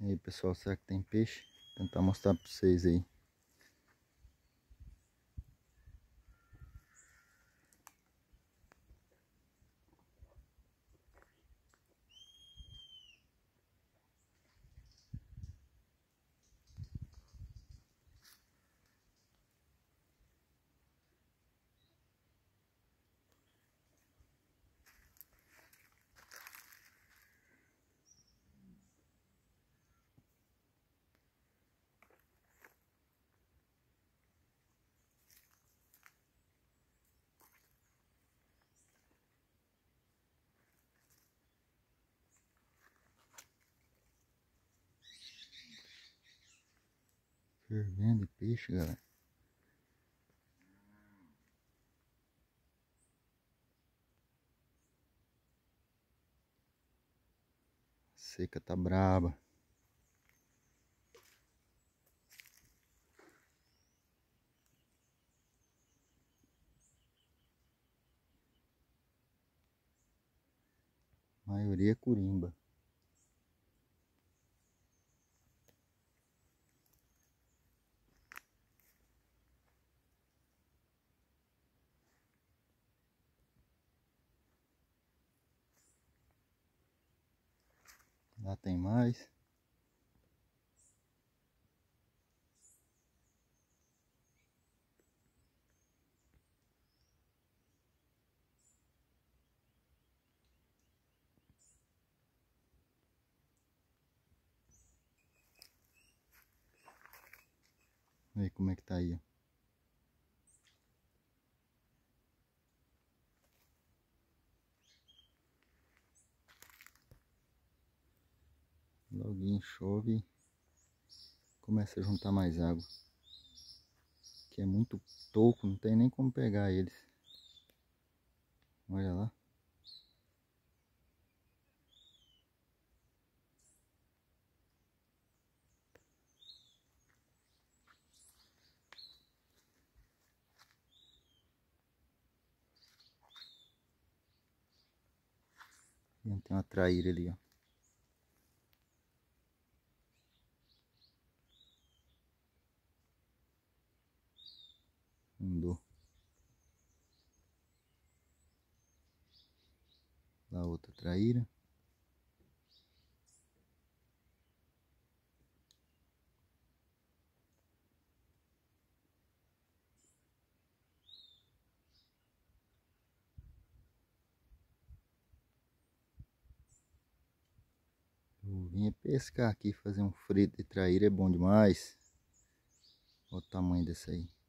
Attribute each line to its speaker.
Speaker 1: E aí pessoal, será que tem peixe? Vou tentar mostrar para vocês aí. Fervendo peixe, galera. A seca tá braba. A maioria é curimba. Lá tem mais. Olha aí como é que tá aí, ó. Loguinho chove, começa a juntar mais água. Que é muito toco, não tem nem como pegar eles. Olha lá. E tem uma traíra ali, ó. Andou. Lá outra traíra. Eu vim pescar aqui, fazer um frito de traíra é bom demais. Olha o tamanho desse aí.